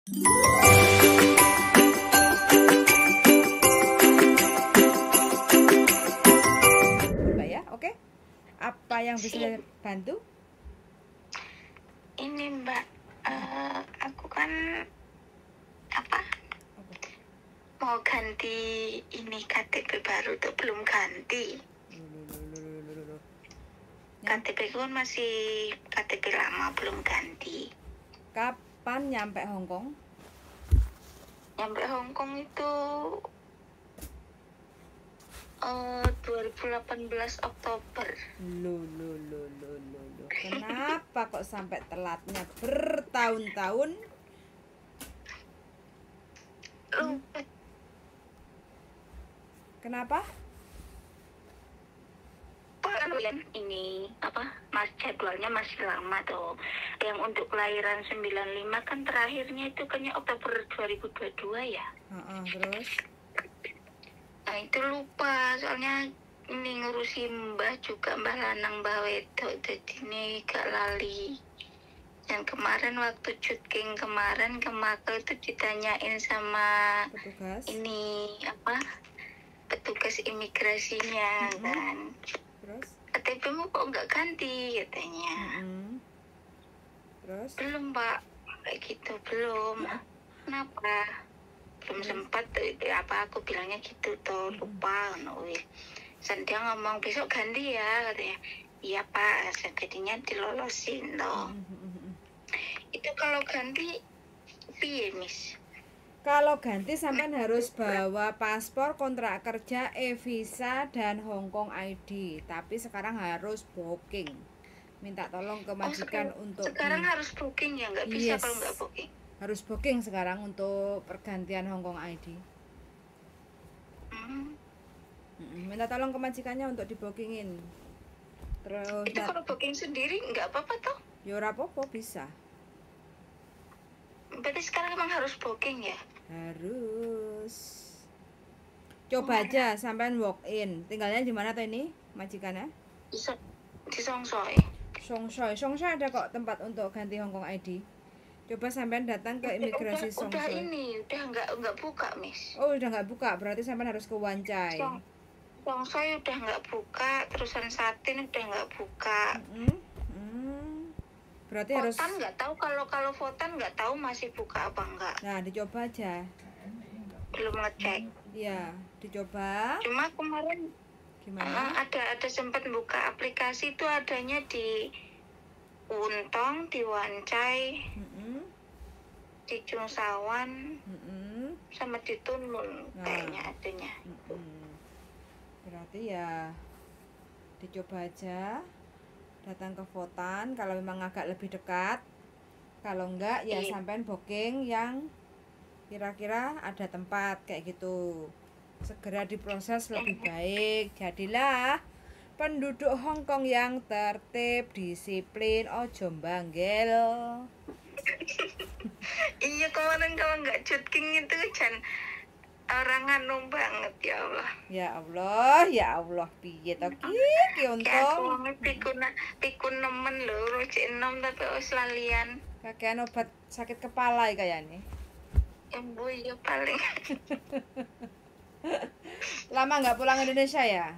Mbak ya, oke. Apa yang bisa bantu? Ini Mbak, aku kan mau ganti ini KTP baru tuh belum ganti. KTP kan masih KTP lama belum ganti. Kapan nyampe Hong Kong? Nyampe Hong Kong itu 2018 Oktober. Loh. Kenapa kok sampai telatnya bertahun-tahun? Kenapa? Ini mas jadwalnya masih lama tuh. Yang untuk kelahiran 95 kan terakhirnya itu kayaknya Oktober 2022 ya. Terus? Nah itu lupa, soalnya ini ngurusin Mbah juga, Mbah Lanang, Mbah Wedok, jadi ini gak lali. Dan kemarin waktu syuting kemarin ke Makau itu ditanyain sama petugas ini petugas imigrasinya kan. Terus? KTP-mu kok nggak ganti katanya. Terus? Belum Pak, kayak gitu belum. Kenapa? Belum sempat aku bilangnya gitu tuh, lupa dan dia ngomong besok ganti ya katanya. Iya Pak, jadinya dilolosin loh. Itu kalau ganti piye Miss? Kalau ganti sampean harus bawa paspor, kontrak kerja, e-visa dan Hong Kong ID. Tapi sekarang harus booking. Minta tolong ke majikan untuk sekarang harus booking ya, nggak bisa kalau nggak booking. Harus booking sekarang untuk pergantian Hong Kong ID. Minta tolong ke majikannya untuk dibookingin. Terus itu kalau booking sendiri nggak apa-apa toh? Ya ora apa-apa, bisa. Berarti sekarang emang harus booking ya? Harus. Coba aja sampean walk in. Tinggalnya di mana tuh ini majikannya? Di Songsoi. Songsoi ada kok tempat untuk ganti Hong Kong ID. Coba sampean datang ke imigrasi Songsoi. Udah nggak buka Miss. Oh udah nggak buka, berarti sampean harus ke Wan Chai. Songsoi udah nggak buka, terusan Satin udah nggak buka. Berarti Votan harus. Nggak tahu kalau Votan nggak tahu masih buka apa enggak. Nah dicoba aja. Belum ngecek. Iya, dicoba. Cuma kemarin gimana? Ada sempat buka aplikasi itu, adanya di Untong, di Wan Chai, di Chungsawan, sama di Tunmun kayaknya adanya. Berarti ya dicoba aja. Datang ke Votan kalau memang agak lebih dekat. Kalau enggak ya sampean booking yang kira-kira ada tempat kayak gitu. Segera diproses lebih baik. Jadilah penduduk Hong Kong yang tertib, disiplin, ojo mbanggel. Iya, kemarin kalau nggak syuting itu kan orang anu banget, ya Allah piye to ki untung pikun nemen lho, rojek enom tapi wis lalian. kakean obat sakit kepala kayaknya. Embo ya paling. Lama nggak pulang Indonesia ya?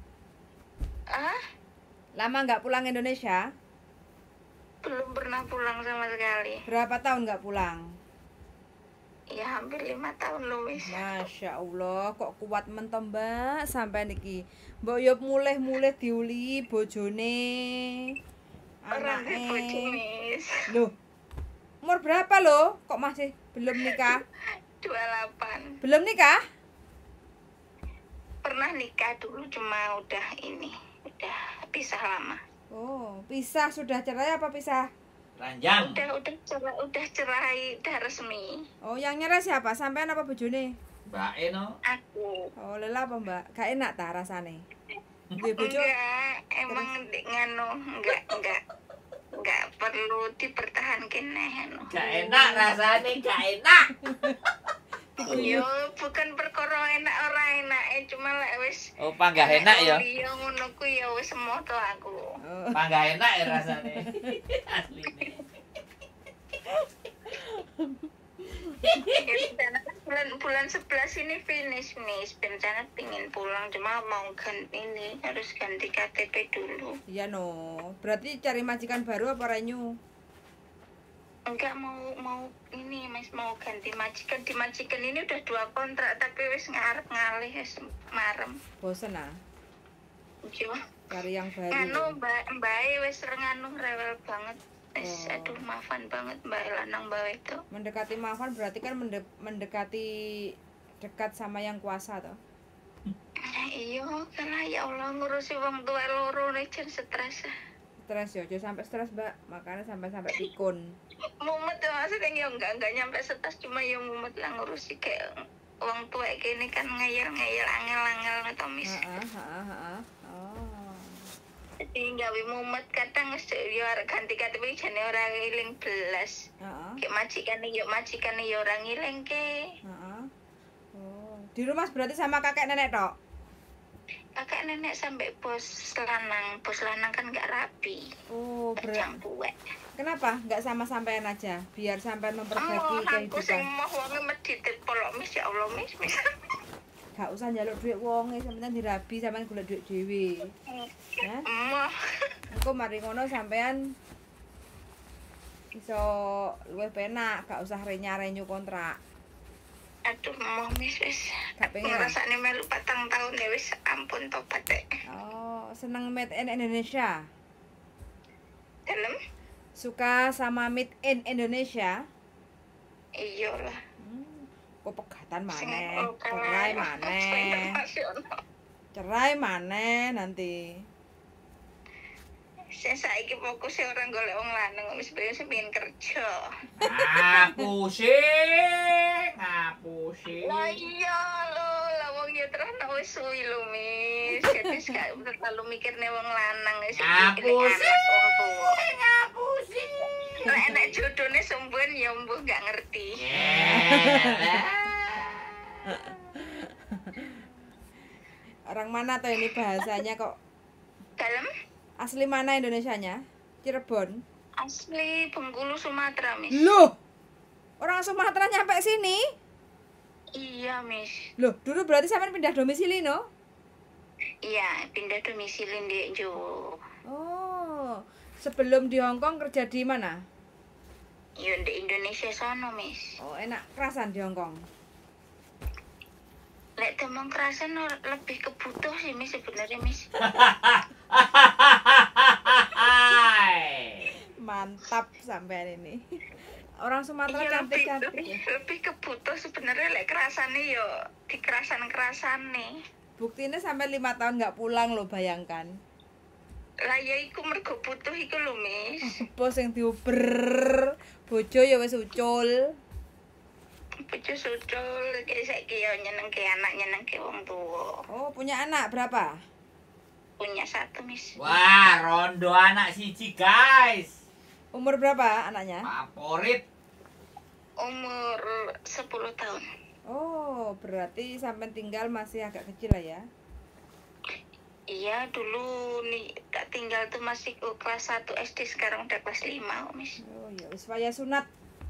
Lama nggak pulang Indonesia? Belum pernah pulang sama sekali. Berapa tahun nggak pulang? Ya hampir 5 tahun loh wis. Masya Allah, kok kuat mentom Mbak sampai niki. Mbok yo mulih-mulih diuli bojone. Anake bojone. Loh. Umur berapa loh? Kok masih belum nikah? 28. Belum nikah? Pernah nikah dulu, cuma udah pisah lama. Oh, pisah sudah cerai apa pisah? Ranjang. Udah cerai, udah resmi. Oh, yang nyerah siapa? Sampean apa bojone? Mbak Eno. Aku. Oh, lelah apa Mbak? Gak enak ta rasane? Duwe bojo? Enggak, emang enggak perlu dipertahankan Gak enak rasane, gak enak. Yo, bukan perkara enak ora enak, cuma lek wis panggah enak ya. Iya ngono ku ya wis semoto aku. Panggah enak ya rasane. Asline. Rencana bulan 11 ini finish Miss. Rencana pingin pulang cuma mau harus ganti KTP dulu. Iya no. Berarti cari majikan baru apa renyu? Enggak mau ini Mas mau ganti majikan. Di majikan ini udah 2 kontrak tapi wis ngarep ngalih wis marem. Bosen ah. Yo. Cari yang baru. Anu Mbak wis nganu rewel banget. Wis Oh. aduh maafan banget Mbak lanang Mbak itu. Mendekati maafan berarti kan mendekati dekat sama yang kuasa toh. Iya, karena ya Allah ngurusi wong tua loro nih jan stres. Stres yo, jangan sampai stres mbak. Makanya sampai pikun. Mumet tuh maksudnya ya enggak nyampe stres cuma ya mumet lah ngurusi kayak wong tua kayak ini kan ngeyel angel atau Miss. Oh. Jadi gawe mumet kadang yo arek ganti KTP jane ora ngiling belas. Kayak majikan yo ora ngiling ke. Oh. Di rumah berarti sama kakek nenek tok. Kakek nenek sampai bos lanang kan nggak rapi. Oh, Yang tuwek. Kenapa? Nggak sama sampean aja, biar sampean memperbaiki Aku sing kehidupan. mau wonge medit polok Miss ya Allah Miss. Gak usah njaluk duit wonge, sampean dirabi, sampean golek duit dhewe. Ya. Engko mari ngono sampean iso luwih penak, gak usah renyu kontrak. Aduh mau Miss wis. Gak pengen. Ngrasakne melu 4 tahun ya wis ampun tobat deh. Oh, seneng made in Indonesia. Dalam? Suka sama made in Indonesia? Iyalah. Kok pegatan Sing maneh, lokal cerai ae, maneh. internasional. Cerai maneh nanti. Saya saiki fokus orang golek wong lanang wis pengen kerja. Ngapusi. Lah iya lho, lah wong ya terus nek wis suwi lho Miss. Jadi gak terlalu mikirne wong lanang wis Ngapusi. Nek jodone sumpun ya mbuh gak ngerti. Orang mana tuh ini bahasanya kok Dalam asli mana Indonesianya? Cirebon. asli Bengkulu Sumatera Miss. Loh. Orang Sumatera nyampe sini? Iya Miss. Loh, dulu berarti sampean pindah domisili no? Iya, pindah domisili di Jawa. Oh. Sebelum di Hong Kong kerja di mana? Yo di Indonesia sono Miss. Oh, enak kerasan di Hong Kong. Lek demong kerasan lebih kebutuh sih Miss sebenarnya Miss. Mantap sampean ini. Orang Sumatera Iya cantik-cantik ya. lebih kebutuh sebenarnya lek kerasane yo di kerasan-kerasane. Buktinya sampai 5 tahun nggak pulang loh, bayangkan. Lah ya iku mergo butuh iku lho Miss. Bos yang diuber, bojo ya wis ucul. Bojo sucul kayak saiki yo nyenengke anak nyenengke wong tuwa. Oh, punya anak berapa? Punya 1 Miss. Wah, rondo anak siji, guys. Umur berapa anaknya? Favorit. Umur 10 tahun. Oh, berarti sampai tinggal masih agak kecil lah ya. Iya, dulu nih tak tinggal tuh masih kelas 1 SD, sekarang udah kelas 5, Miss. Oh ya, wis waya sunat.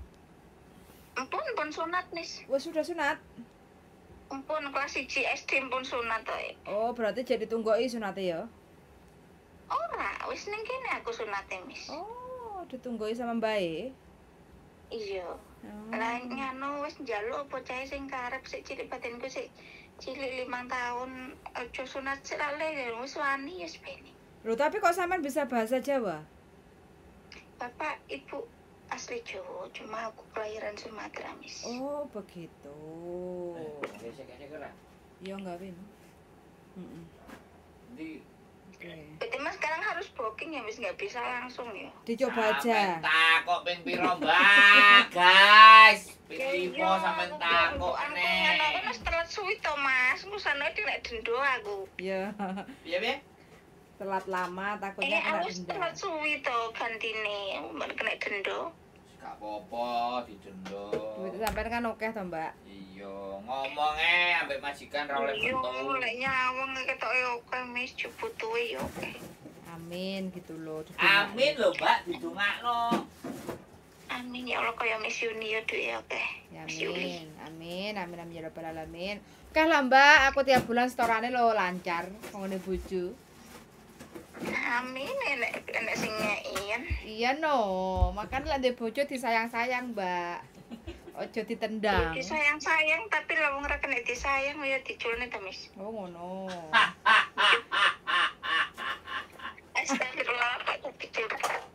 Pun sunat, Miss. Wis sudah sunat. Pun kelas 1 SD pun sunat toh. Oh, berarti jadi tunggoi sunate ya. Ora, wis ning kene aku sunate, Miss. Oh, ditunggoi sama mbae. Iya. Oh. Lah nganu wis njaluk bocah sing karep sik cilik batinku sik cilik 5 tahun aja sunat sik lale wis wani ya sepene. Loh, tapi kok sampean bisa bahasa Jawa? Bapak Ibu asli Jawa, cuma aku kelahiran Sumatera, Miss. Oh, begitu. Gesek-gesek ora. Iya enggak, Win? Heeh. Di Oke. Berarti Mas sekarang harus booking ya, Miss, nggak bisa langsung ya. Dicoba aja. takok ping piro, Mbak, guys. Ping 5 sampean takok Aku nek. wis telat suwi to, Mas. Ngusane nek dendo aku. Ya, Piye? telat lama takutnya kena Aku wis denda. telat suwi to gantine, mbak kena dendo. Gak apa-apa didenda. Duit sampean kan oke toh, Mbak? Iya, ngomong ambek majikan ra oleh Iya, foto. lek nyawang ketoke oke, Miss, dibutuhi yo oke. Amin gitu loh. Amin lho, Mbak, didongakno. Amin ya Allah kaya Miss Yuni ya duwe oke. Ya, amin. Amin, amin, amin ya rabbal alamin. Oke lah Mbak, aku tiap bulan setorane lo lancar ngene bojo. Amin, enek sing ngeian. Iya no, makan lah ndek bojo disayang-sayang Mbak. Ojo ditendang. Iki sayang-sayang tapi lah wong ra kena disayang ya diculne to, Mis. Oh ngono. Astagfirullah, Pak dicul.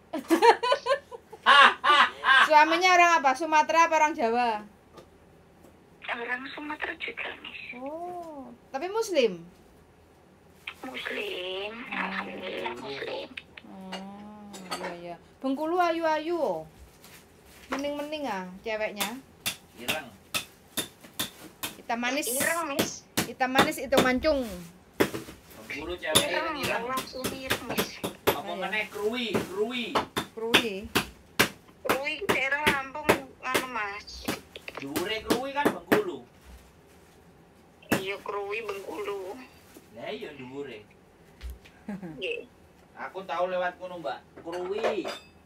Suaminya orang apa? Sumatera apa orang Jawa? Orang Sumatera juga, Mis. Oh, tapi muslim. Muslim, alhamdulillah muslim. Oh, iya iya. Bengkulu ayu-ayu. Mending-mending ah ceweknya. Ireng. Hitam manis. Ireng, Mis. Hitam manis itu mancung. Bengkulu cewek Ireng, ireng. langsung ireng, Mis. Apa meneh krui. Krui. Rui daerah Lampung anu, Mas. Dhuwure krui kan Bengkulu. Iya, Krui Bengkulu. Lah iya dhuwure. Nggih. Aku tahu lewat kono, Mbak. Krui.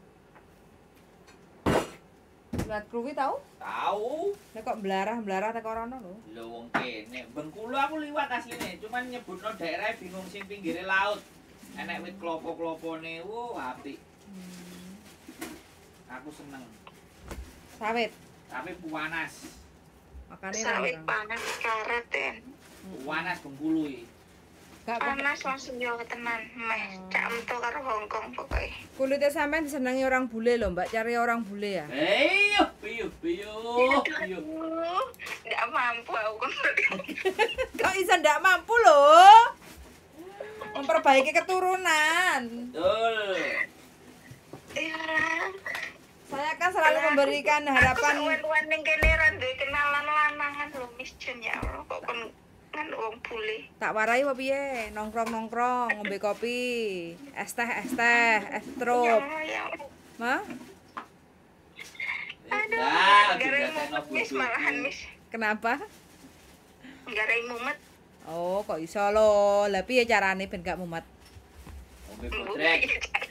Lihat krui tahu? Tahu. Nek kok belarah-belarah teko rono lho. Lho wong kene Bengkulu aku liwat asline, cuman nyebutno daerah bingung sing pinggire laut. Enek wit klopo-klopone, wo apik. Aku seneng. Sawit. Tapi puanas. Makane Sawit orang. panas karet ten. Puanas Bengkulu iki. Gak Panas langsung yo tenan. Meh, cak emto karo Hongkong pokoke. kulitnya sampean disenangi orang bule loh, Mbak. Cari orang bule ya. Piyu. Aduh, nggak mampu aku kan. Kok bisa ndak mampu loh? Memperbaiki keturunan. Betul. Iya. Saya kan selalu memberikan harapan. Aku wan ning kene ra duwe kenalan lanangan lho, Mis Jen ya Allah kok kon kan wong bule. Tak warai apa piye? Nongkrong, ngombe kopi, es teh, es trup. Ya. Mah? Aduh, Nah, garai didatangno mumet Mis bojoku. malahan Mis. Kenapa? Garai mumet. Oh, kok iso lo? Lah piye carane ben gak mumet? Ngombe bodrek.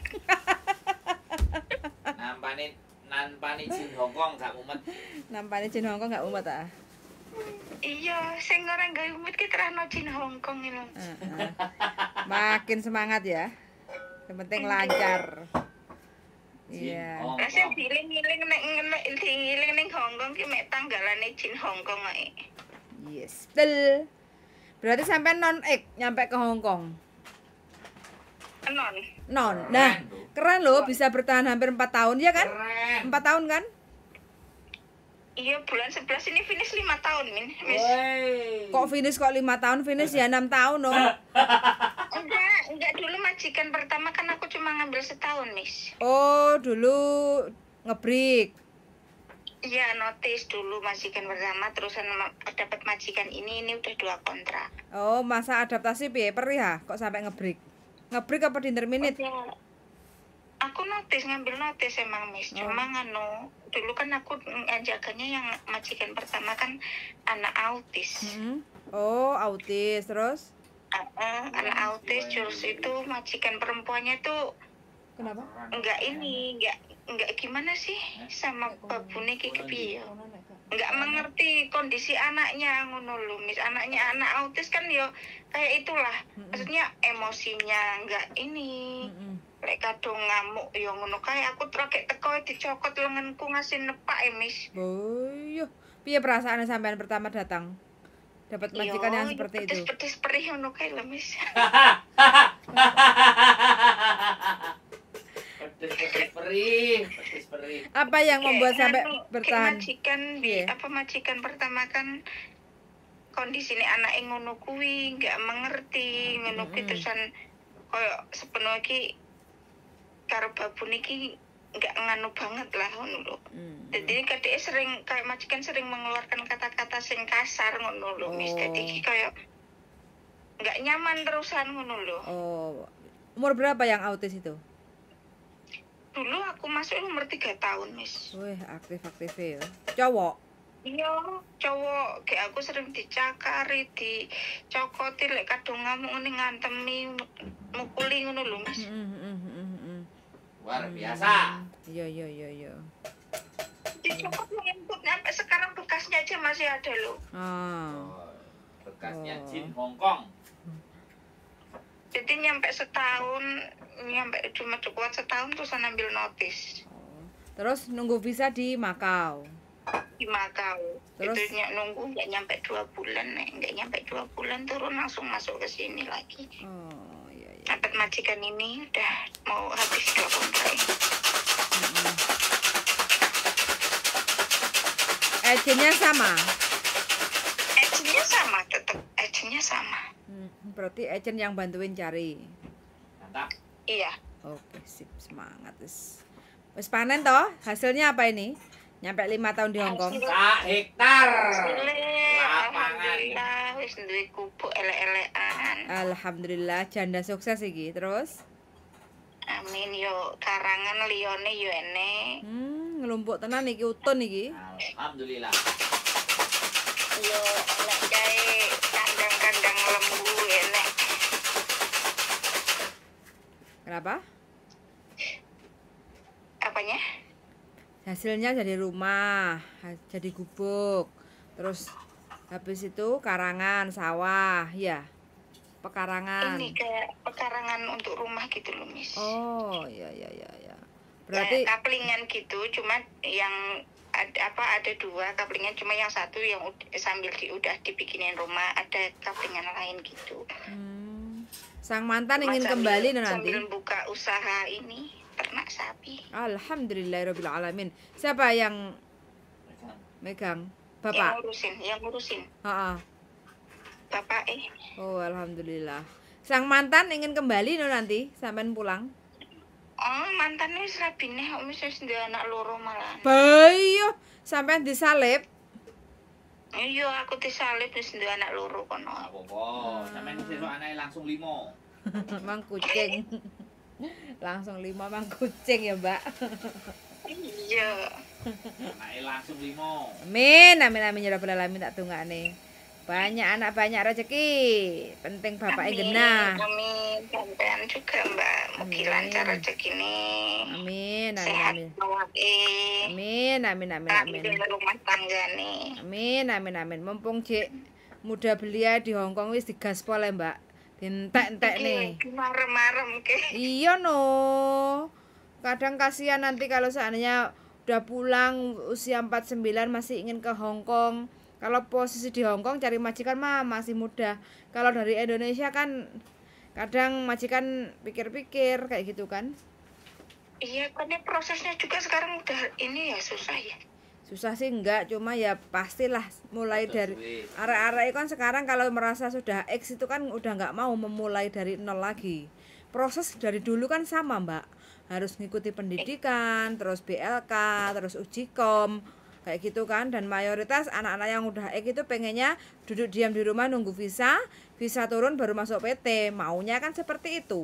Nampani jin Hongkong gak mumet. Nampane jin Hongkong gak mumet ah? Iya, sing ora gawe mumet ki terano Jin Hongkong iki lho. Heeh. Makin semangat ya. Yang penting lancar. Jin Iya. Lah sing Hongkong. diiling-iling nek diiling ning Hongkong ki mek tanggalane Jin Hongkong ae. Yes, betul. Berarti sampai nyampe ke Hong Kong. Non. Non. Nah, keren loh bisa bertahan hampir 4 tahun ya kan? Keren. 4 tahun kan? Iya, bulan 11 ini finish 5 tahun, Min. Mis. Woi. Kok finish kok 5 tahun, finish ya 6 tahun loh. Enggak dulu majikan pertama kan aku cuma ngambil setahun, Mis. Oh, dulu ngebreak. Iya, notice dulu majikan pertama terusan dapat majikan ini udah 2 kontrak. Oh, masa adaptasi piye? Perih ya? Kok sampai ngebreak? Ngebreak apa di interminute? Ya, aku ngambil notice emang, Mis. Cuma nganu, dulu kan aku jaganya yang majikan pertama kan anak autis. Oh, autis terus? Anak autis terus itu majikan perempuannya tuh Kenapa? enggak gimana sih sama babune ki kepiye. Enggak mengerti kondisi anaknya ngono lho, Mis. Anaknya anak autis kan yo kayak itulah. Maksudnya emosinya enggak ini. Lek kadung ngamuk yo ngono kae aku trakek teko dicokot lenganku ngasih nepak Mis. Boyo, piye perasaannya sampean pertama datang? Dapat majikan yang seperti itu. Pedes perih ngono kae lho, Mis. Pedes perih. Apa yang membuat sampai Kayak bertahan? majikan pertama kan kondisine anake ngono kuwi enggak mengerti ngono kuwi terusan koyo sepenuh iki karo babune iki enggak nganu banget lah ngono lho. Jadi kadek sering kayak majikan sering mengeluarkan kata-kata sing kasar ngono lho, Mis. Dadi iki koyo enggak nyaman terusan ngono lho. Oh, umur berapa yang autis itu? Dulu aku masuk umur 3 tahun, Mis. Wih, aktif-aktif ya. Cowok? Iya, cowok kayak aku sering dicakari, dicokoti, lek kadung ngamuk ngene ngantemi, mukuli ngono lho, Mas. Luar biasa. Iya. Dicokot ngentut nyampe sekarang bekasnya aja masih ada loh. Oh. Bekasnya Oh. jin Hongkong. Jadi nyampe setahun, nyampe cuma kuat setahun terus ambil notis Terus nunggu visa di Makau. di Makau. Terus? Itu nunggu nggak nyampe 2 bulan, nggak nyampe 2 bulan turun langsung masuk ke sini lagi. Oh, iya iya. Dapat majikan ini udah mau habis 2 kontrak. Agentnya sama. Agentnya sama, tetap agentnya sama. Berarti agent yang bantuin cari. Mantap. Iya. Oke, sip, semangat wis. Wis panen toh? Hasilnya apa ini? Nyampe 5 tahun di Hong Kong. Sak hektar. Lapangan. Alhamdulillah wis duwe kubuk elek-elekan. Alhamdulillah, janda sukses iki. Terus? Amin yo karangan liyane yo enek. Ngelumpuk tenan iki utun iki. Alhamdulillah. Yo enek kae kandang-kandang lembu enek. Kenapa? Apanya? Hasilnya jadi rumah, jadi gubuk. Terus habis itu karangan, sawah, ya. Pekarangan. Ini kayak pekarangan untuk rumah gitu loh, Miss. Oh, iya. Berarti Berarti kaplingan gitu, cuma yang ada 2 kaplingan, cuma yang satu yang sambil udah dibikinin rumah, ada kaplingan lain gitu. sang mantan ingin Sambil- kembali no nanti. Sambil buka usaha ini ternak sapi. Alhamdulillahirabbil alamin. Siapa yang megang? Bapak. Yang ngurusin. Heeh. Bapak Oh, alhamdulillah. Sang mantan ingin kembali no nanti sampean pulang. Oh, mantannya wis rabine kok wis duwe anak loro malah. Bayo, sampean disalib. Iya, aku disalib wis duwe anak loro kono. Apa-apa, sampeyan sesuk anake langsung 5. Mang kucing. Langsung 5 mang kucing ya, Mbak. Iya. Anake langsung 5. Amin, amin ya rabbal alamin tak tungane. Banyak anak banyak rezeki. Penting bapaknya genah. Amin. Sampean juga, Mbak. Mugi Amin. lancar rezekine. Amin, Sehat amin. awake. Amin, amin, amin, amin. Amin. Rumah tanggane. Amin, amin, amin. Mumpung Cik muda belia di Hong Kong wis digaspol ya, Mbak. Dientek-entek nih. Marem-marem ke. Iya no. Kadang kasihan nanti kalau seandainya udah pulang usia 49 masih ingin ke Hong Kong. Kalau posisi di Hong Kong cari majikan mah masih muda. Kalau dari Indonesia kan kadang majikan pikir-pikir kayak gitu kan. Iya, karena prosesnya juga sekarang udah ini ya susah ya. Susah sih enggak, cuma ya pastilah mulai dari Suwe. arek-arek kan sekarang kalau merasa sudah X itu kan udah nggak mau memulai dari nol lagi. Proses dari dulu kan sama, Mbak. Harus ngikuti pendidikan, terus BLK, terus uji kom, kayak gitu kan. Dan mayoritas anak-anak yang udah X itu pengennya duduk diam di rumah nunggu visa turun baru masuk PT. Maunya kan seperti itu.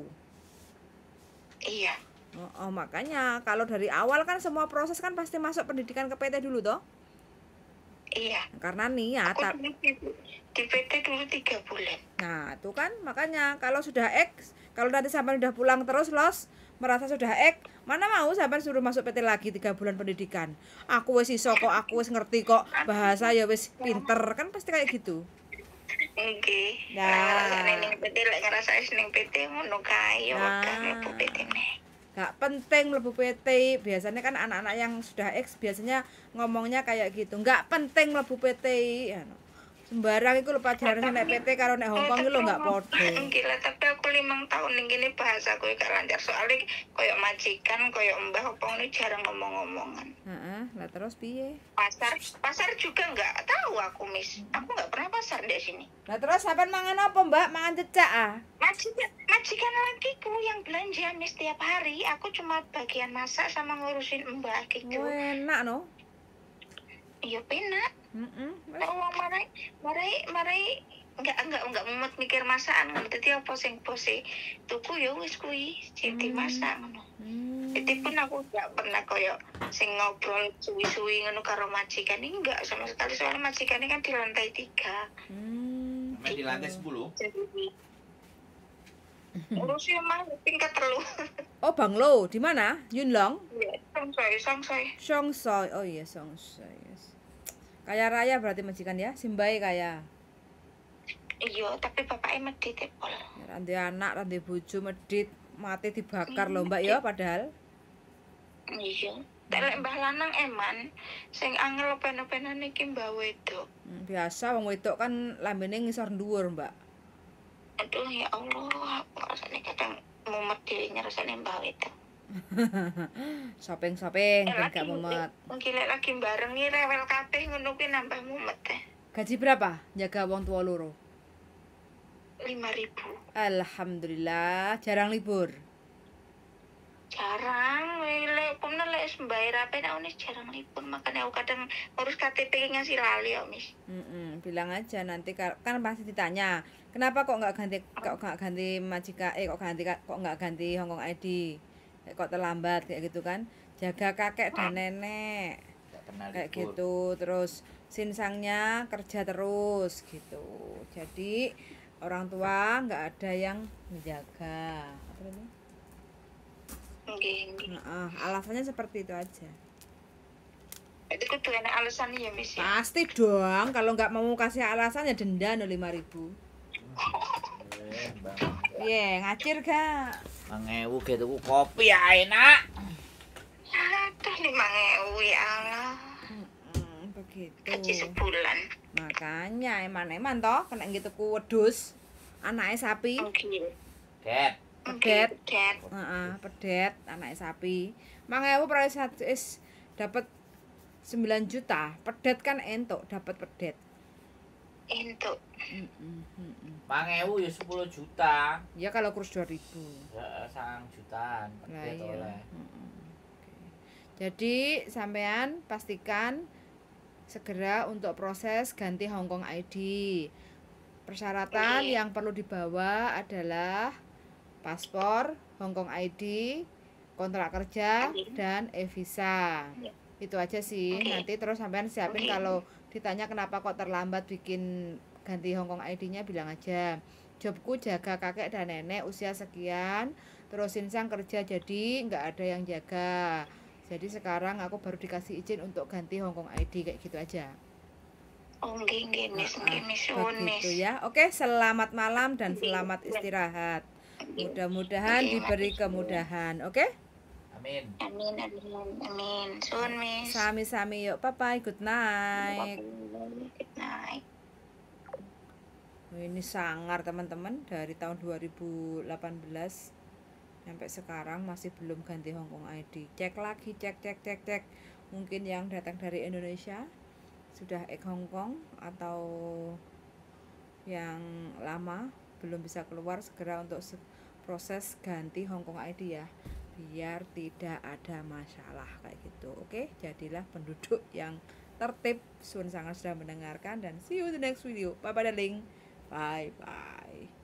Iya. Oh, makanya kalau dari awal kan semua proses kan pasti masuk pendidikan ke PT dulu toh. Iya. Karena niat. Aku dulu di PT dulu 3 bulan. Nah, itu kan makanya kalau sudah X, kalau nanti sampai udah pulang terus los, merasa sudah X, mana mau sampai suruh masuk PT lagi 3 bulan pendidikan. Aku wis iso kok, aku wis ngerti kok, bahasa ya wis pinter, kan pasti kayak gitu. Nggih. Nah. Nah, ning PT lek ngrasake ning PT ngono kae yo Nah. kan mlebu PT ne. Gak penting mlebu PT, biasanya kan anak-anak yang sudah X biasanya ngomongnya kayak gitu. Gak penting mlebu PT. Ya, no. Sembarang iku lho pelajaran nek PT karo nek Hong Kong iki lho gak padha. Gila, tapi aku 5 tahun ning kene bahasa aku gak lancar soalnya koyo majikan, koyo mbah opo ngono jarang ngomong-ngomongan. Heeh, lah terus piye? Pasar juga nggak tahu aku, Miss. Aku nggak pernah pasar di sini. Lah terus sampean mangan apa, Mbak? Mangan cecak ah? Majikan lakiku yang belanja Miss tiap hari. Aku cuma bagian masak sama ngurusin mbah gitu. Oh, enak no. Iya penak. Oh, marai enggak mumet mikir masakan ngono. Dadi apa sing pose tuku ya wis kuwi sing dimasak ngono. Jadi pun aku gak pernah koyo sing ngobrol suwi-suwi ngono karo majikan ini enggak sama sekali soalnya majikan ini kan di lantai 3. Sampai di lantai 10. Urusnya mah tingkat 3. Oh, Banglo, di mana? Yunlong? Iya, Songsoi. Songsoi. Oh iya, Songsoi. Yes. Kaya raya berarti majikan ya, simbae kaya. Iya, tapi bapaknya medit ya, Pol. Ranti anak, ranti bojo medit, mati dibakar lho Mbak ya padahal. Iya. Tak lek mbah lanang eman, sing angel open-openan iki mbah wedok. Biasa wong wedok kan lambene ngisor dhuwur, Mbak. Aduh ya Allah, aku rasanya kadang mumet dhewe ngrasane mbah wedok. Shopping-shopping ben gak mumet. Mungkin lek lagi bareng nih rewel kabeh ngono kuwi nambah mumet teh. Gaji berapa? Jaga wong tua loro. 5.000. Alhamdulillah, jarang libur. Jarang, lek pemne lek sembayar rapi nek unis jarang libur, makanya aku kadang ngurus KTP ngasih lali ya, Mis. Bilang aja nanti kan pasti ditanya, kenapa kok nggak ganti majikan, kok nggak ganti Hongkong ID, kok terlambat kayak gitu kan? Jaga kakek dan nenek, kayak gitu. Terus sinsangnya kerja terus gitu. Jadi orang tua nggak ada yang menjaga. Apa ini? Alasannya seperti itu aja. Itu kudu enak alasan ya, Mis. Pasti dong, kalau nggak mau kasih alasan ya denda 5.000. Iya, ngacir gak? 5.000 gitu kopi ya enak. Aduh, 5.000 ya Allah. Begitu. Gaji sebulan. Makanya eman-eman toh kena gitu ku wedhus. Anake sapi. Ket. Pedet. Pedet anake sapi. 5.000 per is dapat 9 juta. Pedet kan entuk dapat pedet. Entuk. 5.000 ya 10 juta. Ya kalau kurus 2.000. Ya 1 jutaan pedet oleh. Jadi sampean pastikan segera untuk proses ganti Hongkong ID. Persyaratan yang perlu dibawa adalah paspor, Hongkong ID, kontrak kerja, dan e-visa. Itu aja sih. Nanti terus sampean siapin kalau ditanya kenapa kok terlambat bikin ganti Hongkong ID-nya, bilang aja jobku jaga kakek dan nenek usia sekian, terus sinsang kerja jadi nggak ada yang jaga. Jadi sekarang aku baru dikasih izin untuk ganti Hongkong ID, kayak gitu aja. Begitu ya. Oke, selamat malam dan selamat istirahat. Mudah-mudahan diberi kemudahan. Oke? Amin. Suun, Mis. Sami-sami yuk. Bye-bye. Good night. Good night. Ini sangar teman-teman, dari tahun 2018 sampai sekarang masih belum ganti Hongkong ID. Cek lagi, cek. Mungkin yang datang dari Indonesia sudah Hongkong, atau yang lama belum bisa keluar, segera untuk proses ganti Hongkong ID ya, biar tidak ada masalah kayak gitu. Oke, jadilah penduduk yang tertib. Sun sangat sudah mendengarkan dan see you in the next video. Bye bye darling. Bye bye.